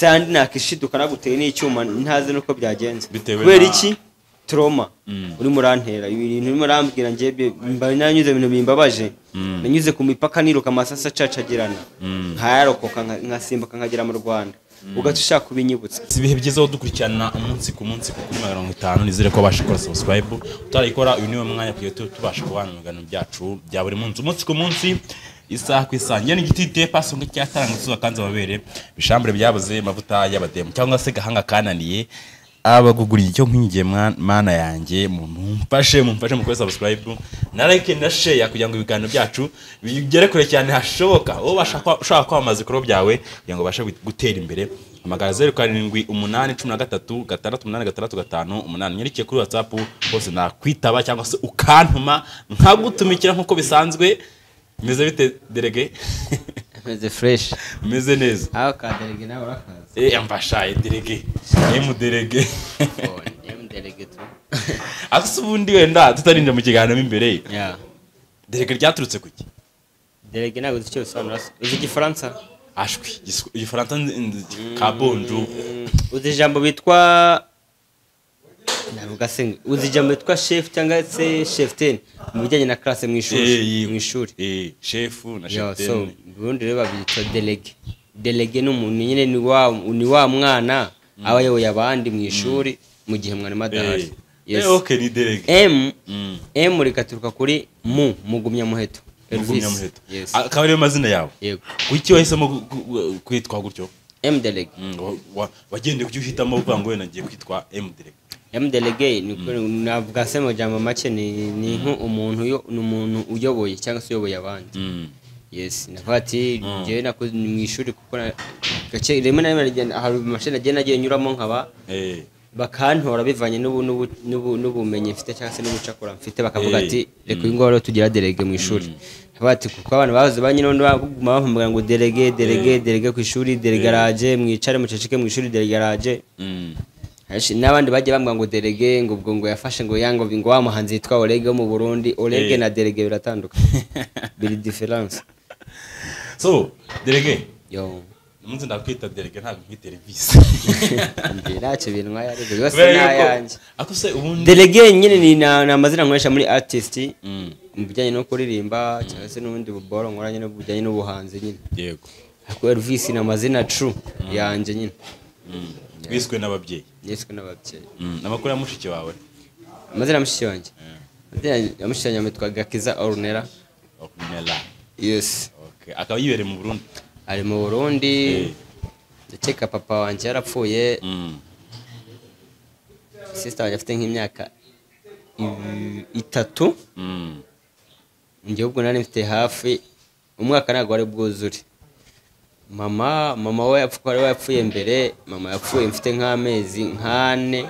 sandi nakishiduka naguteye n'icyuma ntazi nuko byagenze kubera iki trauma uri murantera ibintu uri murambwira ngiye nanyuze ibintu bimbabaje nanyuze ku mipaka niruka amasasa cacagirana nkayarokoka nkasimbuka nkagera mu Rwanda ugatushaka kubinyibutsa ibihe byiza wo dukurikirana umunsi ku munsi ku 50 nizere ko bashikora subscribe utarayikora uyu niwe mwanya kuyo tubasha kubana mu biganiro byacu bya buri munsi umunsi ku munsi isaha ku isange n'igiti de paso ngo cyatanga suza kanze babere bishambure byabuze mavuta y'abademu cyangwa se gahanga kananiye abaguguriye icyo nkingiye mana yanjye mumfashe mu kuri subscribe na like na share kugira ngo ibiganiro byacu bigere kure cyane hashoboka wowe ushaka kwamaza ikoro byawe kugira ngo bashe gutera imbere amagara 0783 nyerikiye kuri WhatsApp hose nakwitaba cyangwa se ukantuma nkagutumikira nkuko bisanzwe meze bite delege meze fresh meze neza aho ka delege nawe urakaza amfashaye delege delege delege tu asubundi wenda tutarinje mu kiganiro imbere yeah delege ryaturutse kuki delege nawe uzi cyo sonora uzi igifaransa ashwi igifaransa kabonjo uzi ijambo bitwa navuga se uzi ijambo bitwa chef cyangwa se cheftain mu bijyanye na classe mu ishuri chef na cheftain so burundi rero babita delege n'umuntu nyine ni wa mwana aba yoboye abandi mu ishuri mu gihe mwana madahari yes okay ni delege m rikaturuka kuri mugumya muheto ELVIS akaba ariyo mazina yawe yego kuki wahisemo kwitwa gutyo delege wagendeye kuki uhitamo uvuga ngo wena ngiye kwitwa delege delege navuga se mu jambo make ni umuntu uyoboye cyangwa se uyoboye abandi yes nafati je nakoze mu ishuri kuko gace rimwe na rimwe hari amashene agenda nagiye nyuramo nkaba bakantora bivanye n'ubumenyi mfite cyangwa se n'ubucakura mfite bakavuga ati reka uyu ngoro tugira delege mu ishuri bati kuko abantu bahoze banyine baguma bavuga ngo delege ku ishuri delege garage mwicare muceceke mu ishuri delege garage n'abandi bagiye bambwa ngo delege ngo ubwo ngo yafashe ngo yango ngo wamuhanzi yitwa Olege mu Burundi Olege na delege biratandukanye biri difference so delege yo umunsi ndakwita delege ntabwo nkita ELVIS ndirace binwa yari byose nayanje akose ubundi delege nyine ni amazina nkoresha muri artist mu bijyanye no kuririmba cyangwa se n'ubundi buboro nkoranye no bijyanye n'ubuhanzi nyine yego ako ELVIS ni amazina true yanje nyine wiswe n'ababyeyi amakuru ya mushiki wawe amazina mushiki wanjye ya mushiki wanjye yitwa Gakiza Ornella yes okay akaba yibereye mu Burundi ari mu Burundi ndakeka papa wanjye yarapfuye sister wanjye afite nk'imyaka 3 njye ubwo nari mfite hafi umwaka ntabwo wari bwuzure mama we yapfuye mbere mama yapfuye mfite nk'amezi 4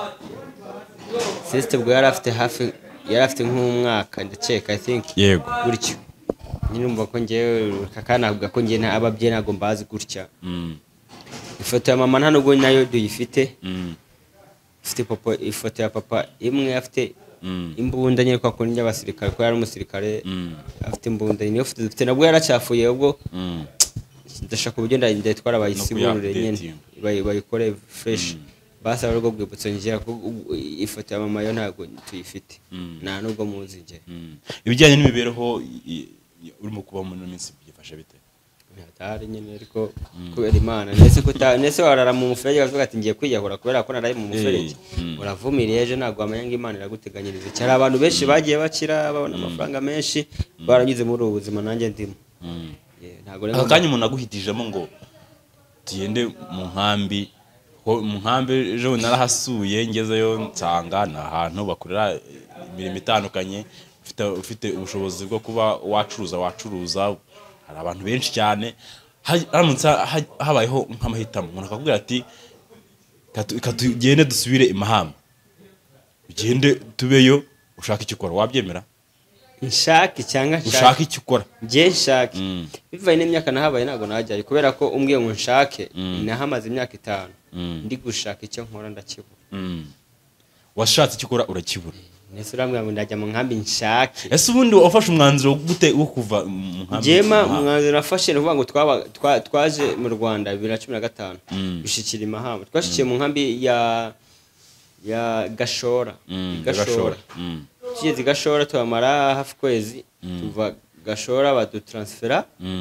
sister bwo yari afite nk'umwaka ndakeka I think yego gutyo nyine umva ko ngiye kakanavuga ko ngiye ababyeyi ntago mbazi gutya ifoto ya mama nta nubwo nayo duyifite ifite papa ifoto ya papa imwe afite imbunda nyine kwa kundi y'abasirikare ko yari umusirikare afite imbunda niyo foto dufite nabwo yaracyafuye ubwo ndashaka uburyo ndayitwara bayisiburure nyine bayikore fresh basa rwo bwibutso ngira ko ifoto ya mama yo ntago tuyifite nta nubwo muzi nge ibijyanye n'imibereho urimo kuba mu minsi byifashe bite hatari nyine ariko kubera Imana nese warara mu muferege bavuga ati ngiye kwiyahura kubera ko naraye mu muferege uravumiriye ejo ntabwo amenya ngo Imana iraguteganyiriza cyari abantu benshi bagiye bakira babona amafaranga menshi baranyuze muri ubu buzima nanjye ndimo ntago rero akanya umuntu aguhitijemo ngo tugende mu nkambi ejo narahasuye ngezeyo nsanga na ahantu bakorera imirimo itandukanye ufite ubushobozi bwo kuba wacuruza hari abantu benshi cyane haramutse habayeho nk'amahitamo umuntu akakubwira ati katugende dusubire imahamba ugende tubeyo ushaka icyo ukora wabyemera nshaka cyangwa ushaka icyo ukora ngiye nshaka bivaye n'imyaka nahabaye ntago najyaye kubera ko umbwiye ngo nshake nahamaze imyaka 5 ndi gushaka icyo nkora ndakibura washatse icyo ukora urakibura nese uramwe ngo ndajya mu nkambi nshake ese ubundi wafashe umwanzuro gute wo kuva mu nkambi jema umwanzuro nafashe no kuvuga ngo twaje mu Rwanda 2015 bishikira imahamba twashikiye mu nkambi ya Gashora kigeze Gashora twamara hafi kwezi tuva Gashora badutransfera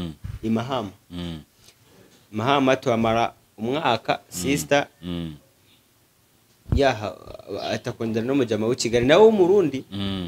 Mahama twamara umwaka sister yaha atakondera no mujama w'Kigali nawe w'umurundi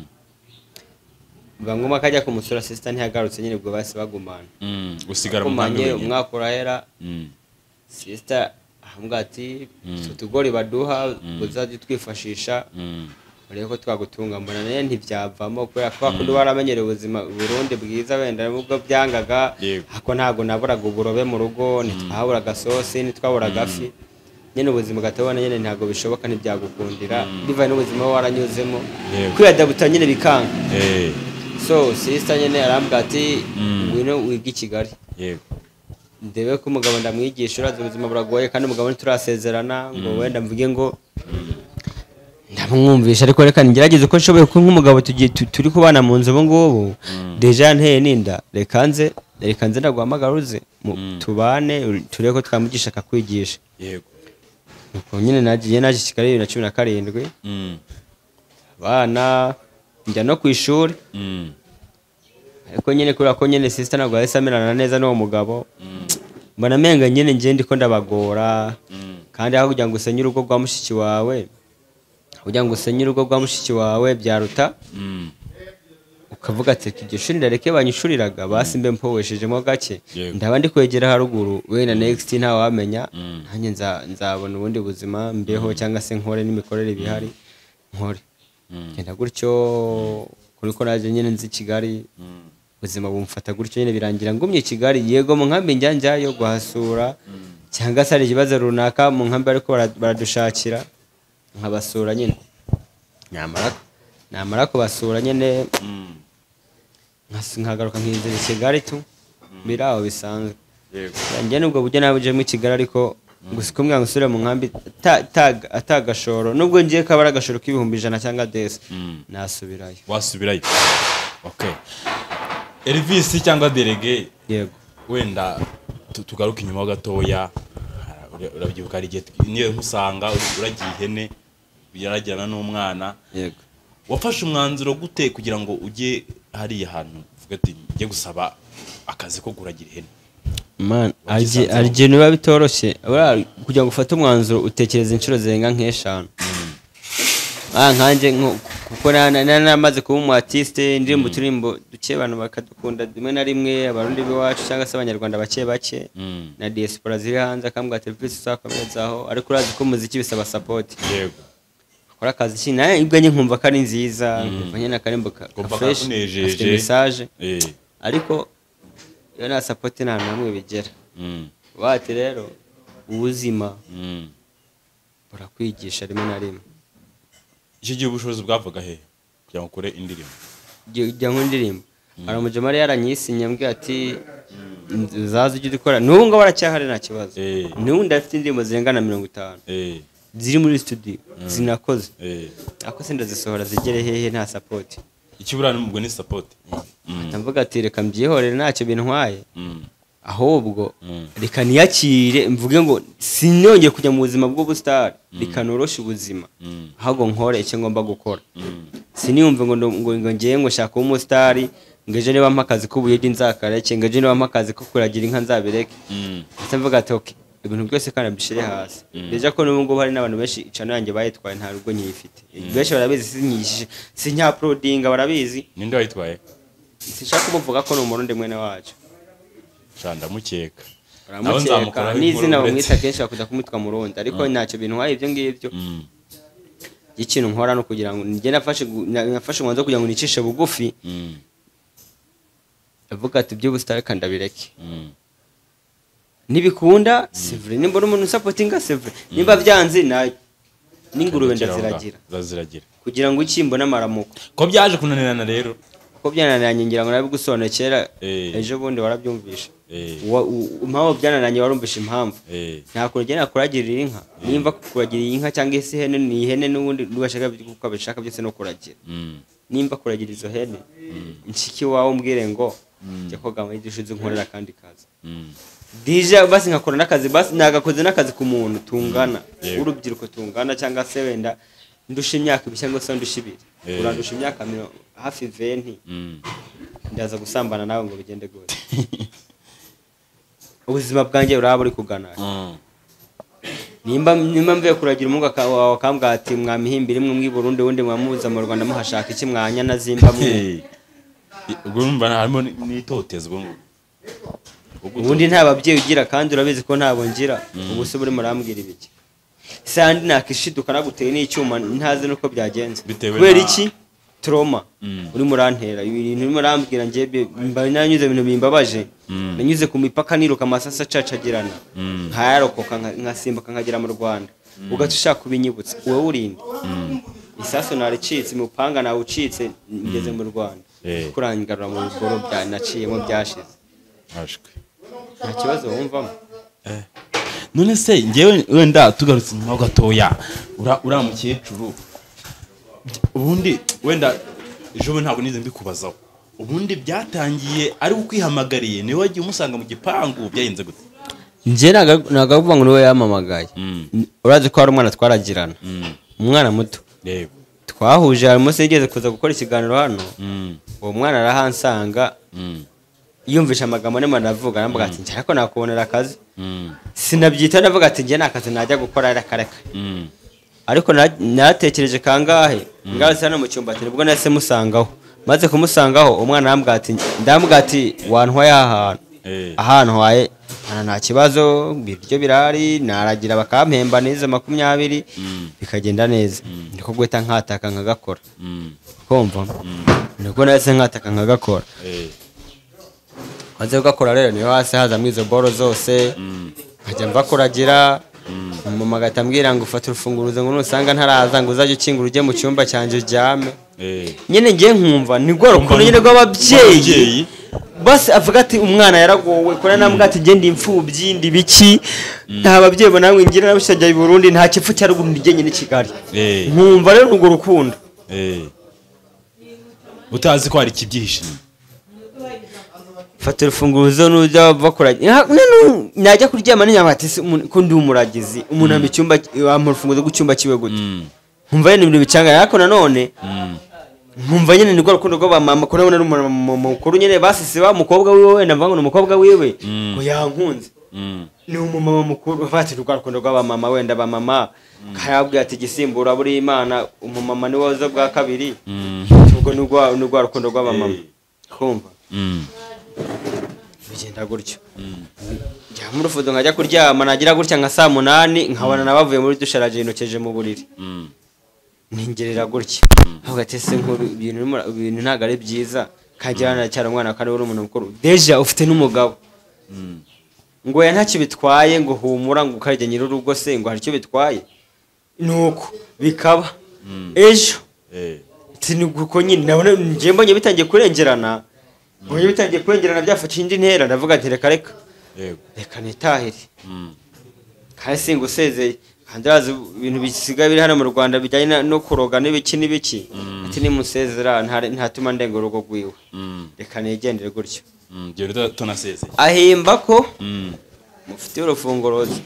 bangoma kajya kumusura sister ntiyagarutse nyine bwo basi bagumana usigara mu nkambi umwaka urahera sister ahambwa ati tutugori baduha uzaje twifashisha ureko twagutunga mbona naye ntibyavamo kubera ko akundi baramenyere ubuzima Burundi bwiza wenda nubwo byangaga hako ntago naburaga uburobe mu rugo ntitwabura gasosi ntitwabura gafi nyene ubuzima gatabona nyene ntago bishoboka ntibyagukundira bivaye n'ubuzima waranyuzemo kwiyadabuta nyene bikanga so sister nyene arambwa ati ngwino wiga Kigali yego ndebe ko umugabo ndamwigisha uraza ubuzima buragoye kandi umugabo nturasezerana ngo wenda mvuge ngo ndamwumvisha ariko reka ngerageze uko nshoboye ko nk'umugabo turi kubana mu nzu ngubu deja nteye ninda rekanze ndaguhamagaruze tubane tureko ko twamugisha akakwigisha yego uko nyine naje Kigali 2017 bana njya no ku ishuri ariko nyine kuri ako nyine sister ntabwo yasamirana neza n'uwo mugabo mbona menga nyine nje ndiko ndabagora kandi aho kugira ngo usenye urugo rwa mushiki wawe byaruta ukavuga ati iryo shuri ndareke banyishuriraga basi mbe mpoweshejemo gake ndaba ndi kwegera haruguru we na next nta wamenya nanjye nzabona ubundi buzima mbeho cyangwa se nkore n'imikorere bihari nkore ngenda gutyo kuri ko naje nyine nzi Kigali ubuzima bumfata gutyo nyine birangira ngumye Kigali yego mu nkambi njyanjayo guhasura cyangwa se ari ikibazo runaka mu nkambi ariko baradushakira nkabasura nyine namara kubasura nyine nkagaruka nkizera Kigali tu biraho bisanzwe njye nubwo bujye nabuje mu Kigali ariko gusa umwe ngusure mu nkambi atagashoro nubwo ngiye kabara agashoro k'ibihumbi 100 cyangwa desi nasubirayo wasubirayo okay ELVIS cyangwa delege yego wenda tugaruka inyuma gatoya urabyibuka ari gihe niyo nkusanga uragiye ihene biraragirana n'umwana yego wafashe umwanzuro gute kugira ngo ujye hari ahantu uvuga ati ngiye gusaba akazi ko guragira ihene man arje niba bitoroshye kugira ngo ufate umwanzuro utekereza inshuro zirenga nk'eshanu nkanje kuko namaze kuba umu artiste indirimbo turimbo duke abantu bakadukunda rimwe na rimwe abarundi biwacu cyangwa se abanyarwanda bake na diaspora ziri hanze akambwa ati ELVIS uzakomezaho ariko urazi ko muziki bisaba support yego akora akazi ki naye ibwanye nkumva ko ari nziza mvanye na karimbo ka fresh afite message ariko yo na support nta namwe bigera bati rero ubuzima burakwigisha rimwe na rimwe iki gihe ubushobozi bwavuga he kugira ngo ukore indirimbo jya nk'indirimbo aramujama yari yaranyisinya mbwe ati uzaza ujye dukora n'ubu ngo baracyahari nta kibazo n'ubu ndafite indirimbo zirengana 50 ziri muri studio zinakoze ako se ndazisohora zigere hehe nta support ikibura n'ubwo ni support ndavuga ati reka mbyihorere ntacyo bintwaye ahubwo reka niyakire mvuge ngo sinongeye kujya mu buzima bw'ubustar reka noroshe ubuzima ahubwo nkore icyo ngomba gukora siniyumve ngo ngiye ngo shaka umustar ngeje niba mpakazi k'ubuyedi nzakareke ngeje niba mpakazi ko kuragira inka nzabireke ndavuga ati okay ibintu byose kandi bishire hasi deja ko n'ubu ngo hari n'abantu benshi icano yanjye bayitwaye nta rugo nyifite benshi barabizi sinyishije sinya prodinga barabizi ninde wayitwaye sishaka kuvuga ko n'umurundi mwene wacu shanda mukeka naho nzamukora n'izina bamwita kenshi bakuda kumwitwa murundi ariko ntacyo bintu waye ibyo ngibyo ikintu nkora no kugira ngo nge nafashe mwanzo kugira ngo nicishe bugufi avuga ati by'ubustar kandi abireke nibikunda sevre nimba umuntu supportinga sevre nimba byanze nayo n'ingurube ndaziragira kugira ngo ikimbona maramuko ko byaje kunanirana rero ko byananiranye ngira ngo nabigusonekera ejo bundi warabyumvisha impamvu byanananye warumvisha impamvu nta kuntu ugenda kuragirira inka nimba kuragirira inka cyangwa isi ihene ni ihene n'ubundi nubashaka kuko abishaka byose no kuragira nimba kuragira izo hene nshiki wawe umbwire ngo jya koga mu idushize nkorera kandi kaza dija basi nkakora n'akazi basi nagakoze n'akazi ku muntu tungana urubyiruko tungana cyangwa se wenda ndusha imyaka cyangwa se ndusha ibiri urandusha imyaka hafi 20 ndaza gusambana nawe ngo bigende gute ubuzima bwanjye uraba uri kugana nimba mvuye kuragira umunga wakambwa ati mwamihimbira imwe mu Burundi wundi mwamuza mu Rwanda muhashaka iki mwanya nazimba mu urumva harimo n'itotezwa ngo ubundi nta babyeyi ugira kandi urabizi ko ntabo ngira ubu se buri murambwira ibiki sandi nakishiduka naguteye n'icyuma ntazi nuko byagenze kubera iki trauma uri murantera ibintu uri murambwira njye nanyuze ibintu bimbabaje nanyuze ku mipaka niruka amasasa cacagirana nkayarokoka nkasimbuka nkagera mu Rwanda ugatushaka kubinyibutsa wowe urinde isaso naricitse mupanga nawe ucitse ngeze mu Rwanda kurangarura mu bigoro bya naciyemo byashize ashwe nta kibazo wumvamo none se ngewe wenda tugarutse mu gatoya uramukecuru ubundi wenda ejo ntabwo nize mbikubazaho ubundi byatangiye ari ukwihamagariye niwe wagiye umusanga mu gipangu byayenze gute nje nagavuga ngo niwe yamamagaye urazi ko ari umwana twaragirana umwana muto yego twahuje hari umunsi yigeze kuza gukora ikiganiro hano uwo mwana arahansanga yumvisha amagambo nema ndavuga nambaga ati njye ariko nakubonera akazi sinabyita ndavuga ati njye nakazi najya gukora arakareka ariko natekereje kangahe ngarutse hano mu cyumba ati nibwo nase musangaho maze kumusangaho umwana ndambwa ati wantwaye ahantu waye nta kibazo biryo birari naragira bakampemba neza 20 bikagenda neza ndiko gweta nkataka nkagakora kumva niko nase nkataka nkagakora maze gukora rero niyo hasi haza mwizo boro zose nkajya mva kuragira mama gatambwira ngo ufate urufunguruzo ngo nusanga ntaraza ngo uzaje ukingura ujye mu cyumba cyanje uryame nyene ngiye nkumva ni goro kuno nyene rw'ababyeyi basi avuga ati umwana yaragowe kora nambwa ati nge ndi imfubyi ndi biki nta babyeyi bo namwe ngira nabishajya i Burundi nta kifu cya ruguru ndigenye ni Kigali nkumva rero urwo rukundo utazi ko hari kibyihishije fata urufunguruzo n'ujya bakora najya kuryama n'inyama ati ko ndi umuragizi umuntu ambi cyumba amurufunguzo gucyumba kiwe gute nkumva yene ibintu bicanga ariko nanone nkumva nyene ni rukundo rw'abamama ko nabona mukuru nyene basise ba mukobwa wiwe wenda mvango n'umukobwa wiwe ko yankunze ni umumama mukuru bafati rukundo rw'abamama wenda bamama kayabwiye ati gisimbura buri Imana umumama ni woza bwa kabiri ubwo n'ugwa rukundo rw'abamama kumva bigenda gutyo njya mu rufudo nkajya kuryama nagira gutya nka 8 nkabona nabavuye muri dusharaje inokeje mu buriri ningerera gutya avuga ati se nkuru ibintu ntago ari byiza kajyana cyara umwana kandi uri umuntu mukuru deja ufite n'umugabo ngo ya ntacyo bitwaye ngo humura ngo ukarya nyir'urugo se ngo hari cyo bitwaye nuko bikaba ejo tinuko nyine nabona ngiye mbonye bitangiye kurengerana ngo bitangiye kurengerana byafashe indi ntera ndavuga ati reka reka nitahire kandi singusezeye kandi azi ibintu bisigaye biri hano mu Rwanda bijyanye no kuroga n'ibiki ati ni musezera ntatuma ndengo rugo gwiwe reka nigendere gutyo rero tunasezeye ahimba ko mufite urufunguruzo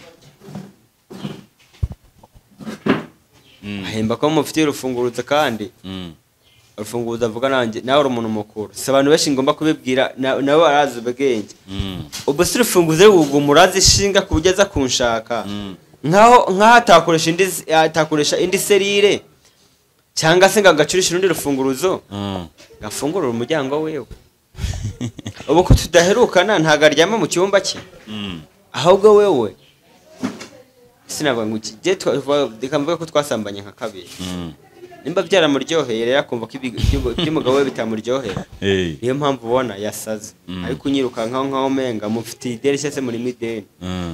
ahimba ko mufite urufunguruzo kandi urufunguruzo avuga nanjye nawe uri umuntu mukuru si abantu benshi ngomba kubibwira nabo barazi ubwenge ubwo si urufunguruzo rw'umurazi ishinga kubugeza kunshaka nkaho atakoresha indi serire cyangwa se ngagacurisha urundi rufunguruzo gafungurura umuryango wewe ubu ko tudaherukana ntago aryama mu cyumba cye ahubwo wewe sinavuga ngo dikamvuga ko twasambanye nka kabiri nimba byaramuryoheye rero akumva ko iby'umugabo we bitamuryohera niyo mpamvu ubona yasaze ariko unyiruka nkaho menga mufite ideni se muri mideni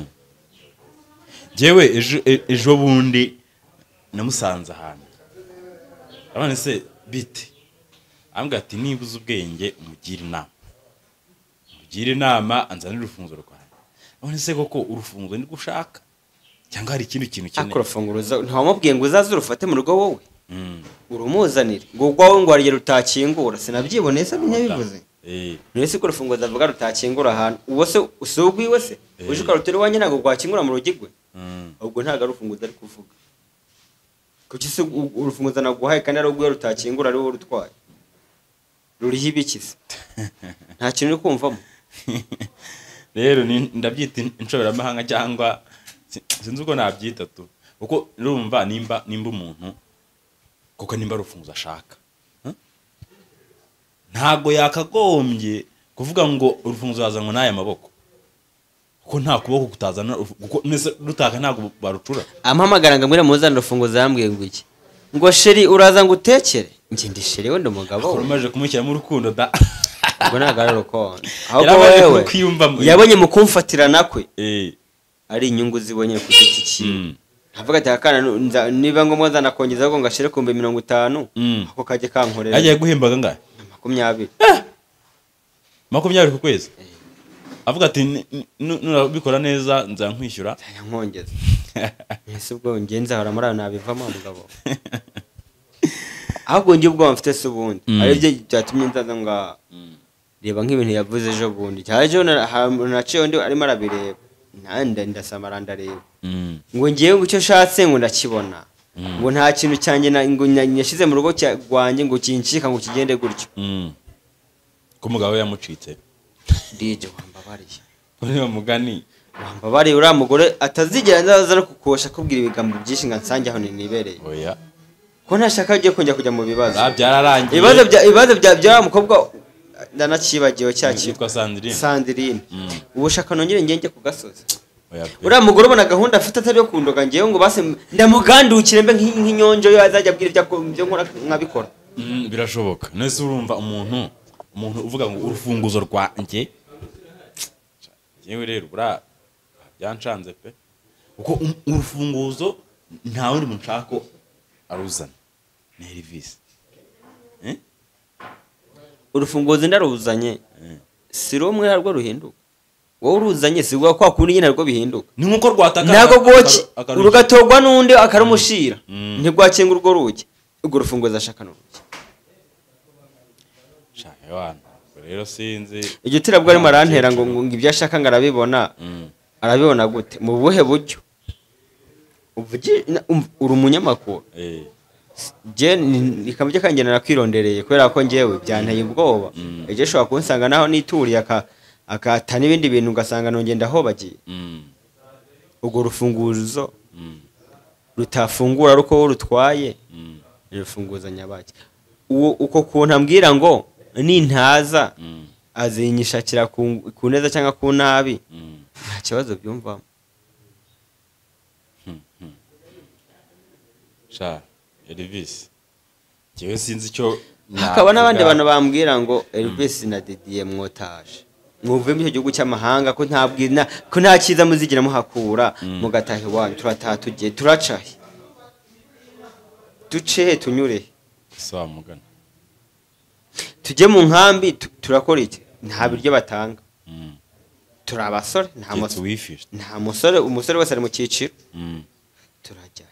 jewe ejo bundi namusanze ahantu abane se bite ambwa ati nibuze ubwenge umugira inama gira inama anzanira urufunguzo rwanjye none se koko urufunguzo ni gushaka cyangwa hari ikindi kintu cyane akorafunguruza ntawamubwiye ngo uzaze urufate mu rugo wowe urumuzanire ngo gwawe ngo warye rutakingura sinabyiboneye se binyabivuze nese ko urufunguzo avuga rutakingura ahantu uwo se usubwiwe se uje ukarutera wanye ntago gwakingura mu rugigwe ubwo ntago arufunguzo ari kuvuga kuki se urufunguzo naguhaye kandi ari ubwo rutakingura ari wo rutwaye ruriho ibikize nta kintu uri kumvamo rero ndabyita inshoberamahanga cyangwa sinzi uko nabyita tu kuko urumva nimba umuntu kuko nimba rufunguzo ashaka ntago yakagombye kuvuga ngo urufunguzo yazanwa n'aya maboko kuko nta kuboko kutazana kuko nese rutaka ntago barucura ampamagara ngamwira muzana urufunguzo yambwiye ngo iki ngo sheri uraza ngo utekere nje ndi sheri wende umugabo urumaje kumushyira mu rukundo da ubwo nagararo ko ahubwo wewe yabonye mu kumfatirana kwe ari inyungu zibonye ku giti cyiwe avuga ati akana niba ngombwa nzana kongeza ko ngashire ku 50 ako kaje kankorera yagiye guhembaga ngahe 20 ku kwezi avuga ati nurabikora neza nzankwishyura yankongeza ese ubwo ngenza hara muri nabivamo mugabo ahubwo ngiye ubwo mfite se ubundi ari byo byatumye nzaza nga reba nk'ibintu yavuze ejo bundi cyaje naciye ndi arimo arabireba nanda ndasamaranda reba ngo ngiye icyo shatse ngo ndakibona ngo nta kintu cyanjye ngo nyashize mu rugo rwanjye ngo kincika ngo kigende gutyo ko mugabo yamucitse DJ wambabariye uri mugani wambabariye uri mugore atazigera ndaza no kukosha kubwira ibigambo byinshi ngansange aho nibereye oya ko ntashaka agiye kujya mu bibazo byararangiye ibibazo bya mukobwa ndanacibagiwe cyitwa Sandrine ubushaka nongere ngenge ku gasozi uriya mugore ubona gahunda afite atari yo kundoga ngewe ngo base ndamugandukire mbe nk'inyonjo yo azajya abwira ibyo nkora nkabikora birashoboka nese urumva umuntu uvuga ngo urufunguzo rwanjye yewe rero bura byancanze pe uko urufunguzo nta wundi munshako aruzana ni ELVIS urufunguzo ndaruzanye si rumwe harwo ruhinduka wowe uruzanye si gwa kwa kuri nyine harwo bihinduka ni nkuko rwataka nago goki urugatogwa nundi akarumushira ntigwakenga urwo rugi urwo rufunguzo ashaka n'urugi Yohana rero sinzi iryo tirabwo ari marantera ngo ibyo ashaka ngarabibona arabibona gute mu buhe buryo uvuge uri umunyamakuru je nikamuje kangena nakwirondereye kubera ko ngewe byanteye ubwoba eje shobora kunsanga naho nituriye akata n'ibindi bintu ugasanga nongenda aho bagiye ubwo rufunguzo rutafungura ruko rutwaye rufunguza nyabaki uko kuntu ambwira ngo nintaza azinyishakira ku neza cyangwa ku nabi nta kibazo byumvamo sha ELVIS jewe sinzi cyo hakaba n'abandi bantu bambwira ngo ELVIS na Didier mwotaje mwuvuye mu gihugu cy'amahanga ko ntabwina ko nta kiza muzigira muhakura mugatahe wanyu turataha tugiye turacahe duce tunyure sawa mugana tujye mu nkambi turakora iki nta biryo batanga turi abasore nta musore umusore wese ari mu cyiciro turajya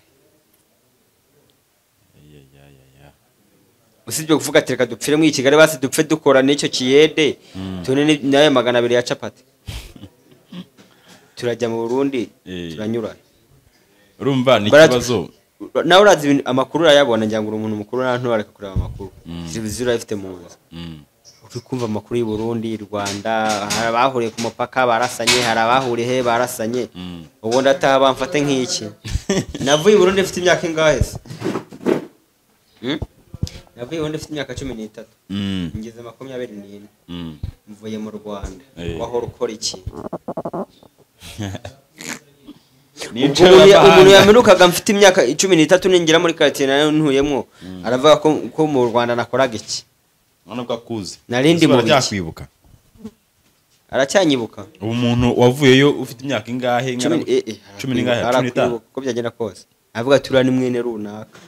usibye kuvuga ati reka dupfire mu Kigali basi dupfe dukora n'icyo kiyede tune nayo 200 ya capati turajya mu Burundi turanyura urumva ni kibazo nawe urazi amakuru urayabona njya ngo umuntu mukuru nantu bareka kureba amakuru zibizira ifite mu nzu ukikumva amakuru y'u Burundi Rwanda harabahuriye ku mupaka barasanye harabahuriye he barasanye ubundi ataha bamfate nk'iki navuye i Burundi mfite imyaka ingahe se navuye ubundi mfite imyaka 13 ngeze 24 mvuye mu Rwanda waho rukora iki umuntu yamirukaga mfite imyaka 13 ningira muri quartier nayo ntuyemwo aravuga ko mu Rwanda nakoraga iki none bwa kuzi narindi mu byakwibuka aracyanyibuka umuntu wavuyeyo ufite imyaka ingahe 10 n'ingahe 15 ko byagenda kose avuga turani mwene runaka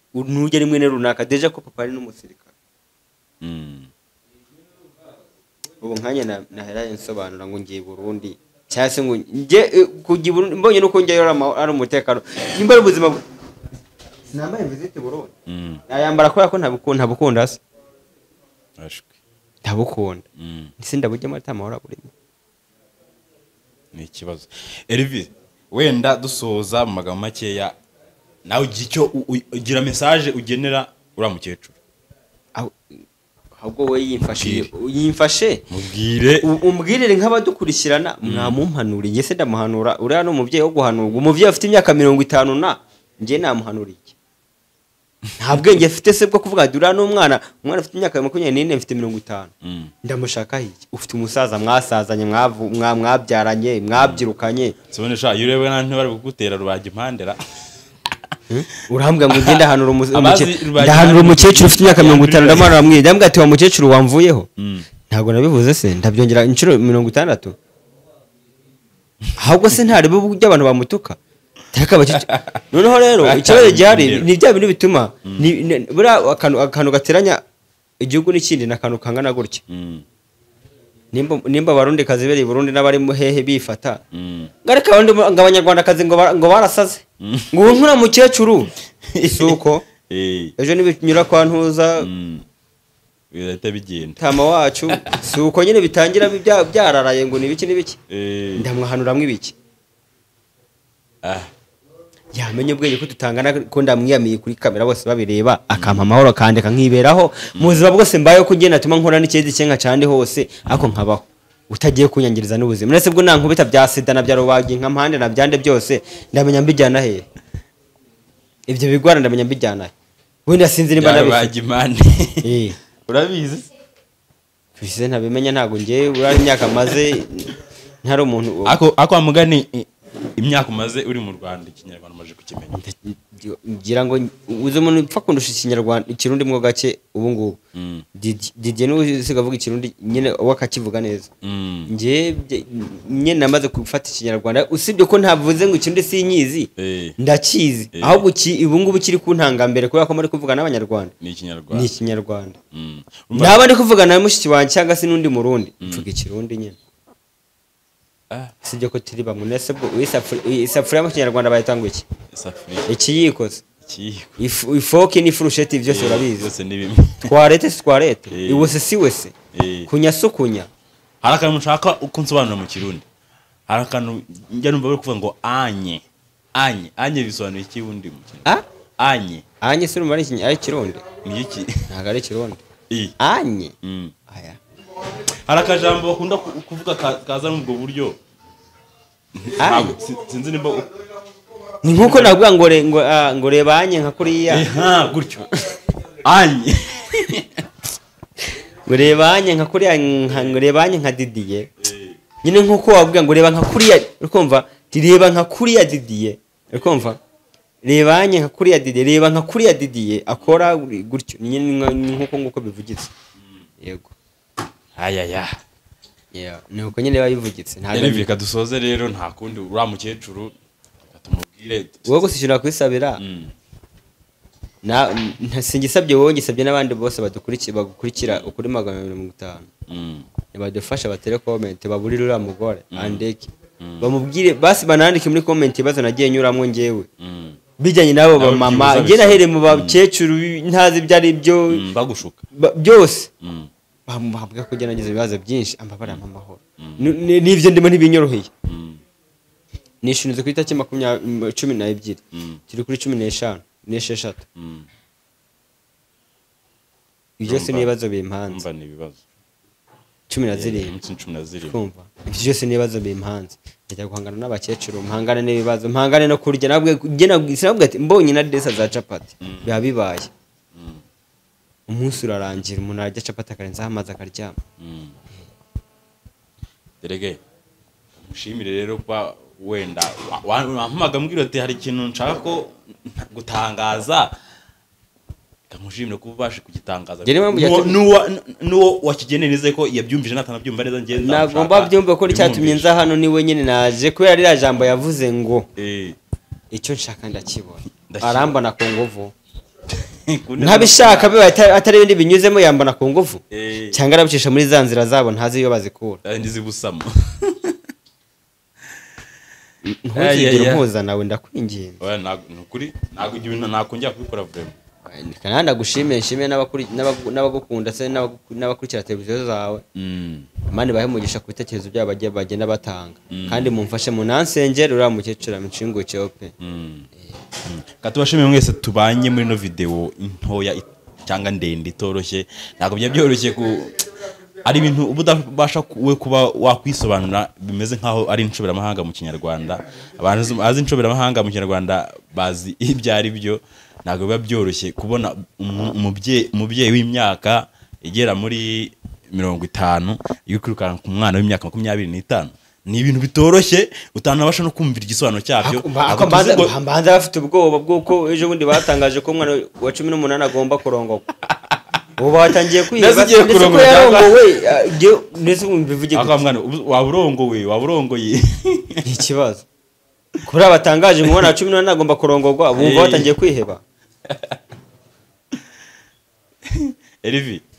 nujye ni mwene runaka deja ko papa ari n'umusirikare ubu nkanye nahera nsobanura ngo ngiye Burundi cyase ngo nje kugi Burundi mbonye nuko ngiye ari umutekano imbere ubuzima sinambaye visite Burundi nayambara ko ntabukunda se ashwe ntabukunda ndetse ndabujyamo atamahora burimo ni ikibazo ELVIS wenda dusoza mu magambo makeya nawe icyo ugira message ugenera ura mukecuru ahubwo we yimfashe umbwirire nk'abadukurikirana mwamumpanuriye se ndamuhanura uriya no umuvyeyi wo guhanurwa umuvyeyi afite imyaka 50 na nje namuhanuriye nta bwenge afite se bwo kuvuga ati uriya n'umwana afite imyaka 24 mfite 50 ndamushaka iki ufite umusaza mwasazanye mwabyaranye mwabyirukanye sobone sha yurebe nanti bari kugutera rubaje impandera urambwa ngo ugenda hanura umukecuru ufite imyaka 50 ndamara ramwe ndambwa ati wa mukecuru wamvuyeho ntago nabivuze se ndabyongera incuro 60 ahubwo se ntarebe ubujya abantu bamutuka taka bakicyo noneho rero ikibazo gihari ni bya bintu bituma bura akantu gateranya igihugu n'ikindi nakanu kangana gutya nimba barundi kazi beri Burundi n'abari muhehe bifata ngareka abandi ngabanyarwanda kazi ngo barasaze ngo nkura mukecuru isuko ejo nibinyura kwa ntuza birahita bigenda tama wacu suko nyine bitangira byararaye ngo nibiki ndamwahanuramwe ibiki yamenye ubwenge ko tutangana ko ndamwiyamiye kuri kamera bose babireba akampa amahoro kandeka nkiberaho muziba bwose mbaye ko ngenda tuma nkora n'ikindi cyenga cyande hose ako nkabaho utagiye kunyangiriza n'ubuzima nese bwo nankubita bya sida na bya rubagi nka mpande na byande byose ndamenya mbijyana he ibyo bigwara ndamenya mbijyana wenda sinzi nimba nabiki impande urabizi kwise ntabimenya ntago ngiye urari imyaka maze ntari umuntu ako amugani imyaka umaze uri mu Rwanda ikinyarwanda maje kukimenya ngira ngo uze umuntu upfa kundusha ikinyarwanda ikirundi mwo gake ubu ngubu Didier n'usiga avuga ikirundi nyine wakakivuga neza nje nyine namaze gufata ikinyarwanda usibye ko ntavuze ngo ikirundi sinyizi ndakizi ahubwo ubu ngubu kiri kuntanga mbere kubera ko muri kuvuga n'abanyarwanda ni ikinyarwanda naba ndi kuvuga na mushiki wanjye cyangwa se n'undi murundi mvuga ikirundi nyine sibyo ko turi bamwe nese bwo isafuriya mu kinyarwanda bayitanga iki ikiyikoze ifoke n'ifurusheti byose urabizi byose ni bimwe twarete iwose siwese kunyasukunya harakantu nshaka uko nsobanura mu kirundi harakantu njya numva bari kuvuga ngo anye bisobanuye iki wundi mu kirundi anye se urumva ari kirundi ni iki ntago ari kirundi anye aya harakajambo bakunda kuvuga kaza n'ubwo buryo sinzi nimba ni nkuko navuga ngo reba anye nka kuriya gutyo anye ngo reba anye nka kuriya ngo reba anye nka Didier nyine nkuko wavuga ngo reba nka kuriya ukumva reba nka kuriya Didier ukumva reba anye nka kuriya Didier reba nka kuriya Didier akora gutyo nyine nkuko bivugitse yego ayaya nuko nyine bayivugitse ntabwo dusoze rero nta kundi ura mukecuru tumubwire wowe gusishira kwisabira singisabye wowe ngisabye n'abandi bose bagukurikira ukuri 50 badufasha batere comment baburire ura mugore andeke bamubwire basi banandike muri comment bazo nagiye nyuramo ngewe bijyanye nabo ba mama nge nahere mu bakecuru ntazi byari byo bagushuka byose bamuhabwa kujya nagize ibibazo byinshi ambabara amahoro n'ivyo ndimo ntibinyoroheye nishinze ku itariki 12 turi kuri 15 n'esheshatu ibyo se nibazo bimpanze mva ni ibibazo 17 kumva ibyo byose nibazo bimpanze njya guhangana n'abakecuru mpangane n'ibibazo mpangane no kurya nabwe sinabwe ati mbonye na desa za chapati bibaye umunsi urarangira umuntu arya capati akarenzaho amazi akaryama derege mushimire rero kwa wenda wampamaga mbwira ati hari ikintu nshaka ko gutangaza kamushimire kuba baje kugitangaza nuwo wakigenerize ko yabyumvije natanabyumva neza ngenda nagomba byumva ko icyatumye nza hano ni wenyine naje kubera rira jambo yavuze ngo icyo nshaka ndakibona arambona ko ngovu ntabishaka biba atari ibindi binyuzemo yambona ku ngufu cyangwa arabicisha muri za nzira zabo ntazi iyo bazikura ndizi busamo ntuzigire umpuza nawe ndakwinginze oya nukuri ntabwo ibintu nakongera kubikora vraiment kandi ndagushimiye nshimiye n'abagukunda se n'abakurikira televiziyo zawe mani bahemugisha ku bitekerezo byabo bagenda batanga kandi mumfashe munansengere uriya mukecuru amushinguke ope katubashimiye mwese tubanye muri no video intoya cyangwa ndende itoroshye ntabwo byoroshye ku ari ibintu ubudabasha we kuba wakwisobanura bimeze nkaho ari inshoberamahanga mu Kinyarwanda abantu azi inshoberamahanga mu Kinyarwanda bazi ibyari byo ntabwo biba byoroshye kubona umubyeyi w'imyaka igera muri 50 yukwirukana ku mwana w'imyaka 25 ni ibintu bitoroshye utanabasha no kumvira igisobanuro cyabyo mbanza bafite ubwoba bw'uko ejo bundi batangaje ko umwana wa 18 agomba kurongoka ubu batangiye kwiba ndetse ko yarongowe ndetse bivuge ko mwana waburongoye ikibazo kuri abatangaje umwana wa 18 agomba kurongorwa bumva batangiye kwiheba Elvi